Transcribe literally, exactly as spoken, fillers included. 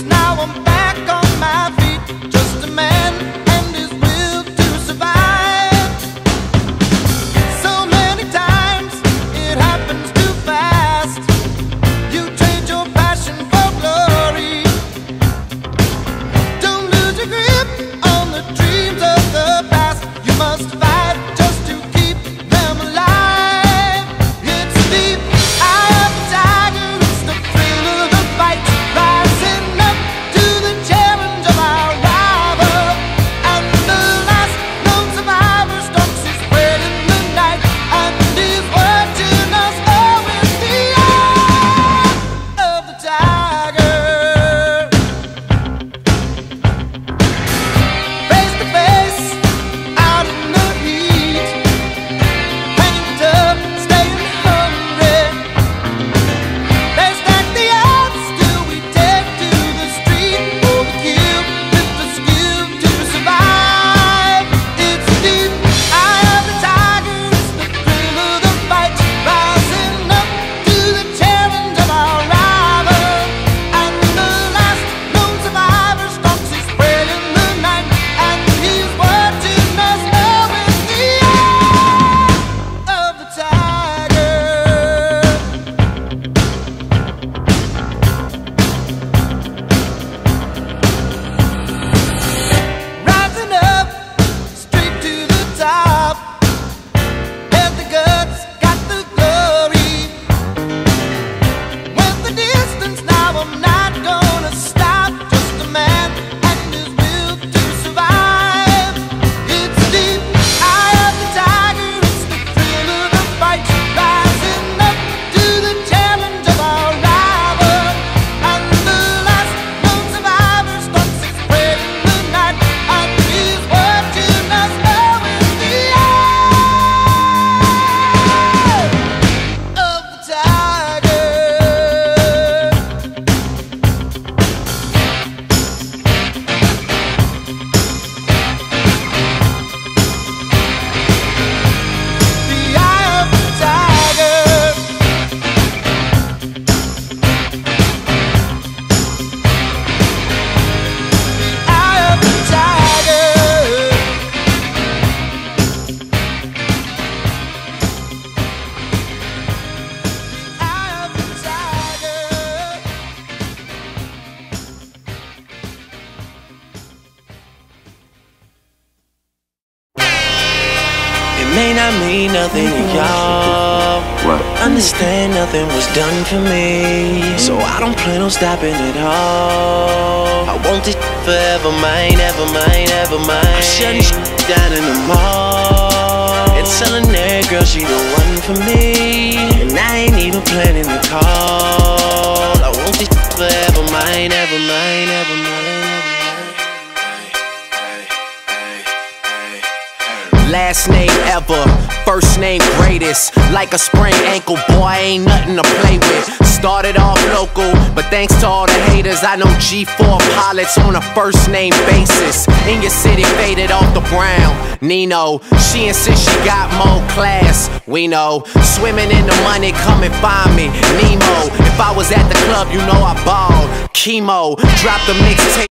now I'm back on my feet. Just a man and his will to survive. So many times it happens too fast. You trade your passion for glory. Don't lose your grip on the dreams of the past. You must fight just to keep them alive. It's the eye of the tiger, it's the thrill of the fight, rising up to the challenge of our rival. And the last known survivor stalks his prey in the night, and is watching us all with the eye of the tiger. Face to face, out in the heat, hanging tough, staying hungry. They stack the odds till we take to the street for the kill, with the skill to survive. It's the eye of the tiger, it's the thrill of the fight, rising up to the challenge of our rival. And the last known survivor stalks his prey in the night, and he's watching us all with the eye of the tiger. Rising up, straight to the top. Had the guts, got the glory. Went the distance, now I'm not gonna stop. Just a man and his will to survive. It's the eye of the tiger, it's the thrill of the fight, rising up to the challenge of our rival. And the last known survivor stalks his prey in the night, and he's watching us all with the eye of the tiger. The eye of the tiger. Eye of the tiger. Eye of the tiger. It may not mean nothing to y'all. Understand nothing was done for me, so I don't plan on stopping at all. I want this forever mine, ever mine, ever mine. I'm shutting shit down in the mall and telling that girl she the one for me, and I ain't even planning the call. I want this forever mine, ever mine, ever mine. Last name ever, first name greatest. Like a sprained ankle, boy, ain't nothing to play with. Started off local, but thanks to all the haters, I know G four pilots on a first name basis. In your city, faded off the brown. Nino, she insists she got more class. We know, swimming in the money, come and find me. Nemo, if I was at the club, you know I balled. Chemo, dropped the mixtape.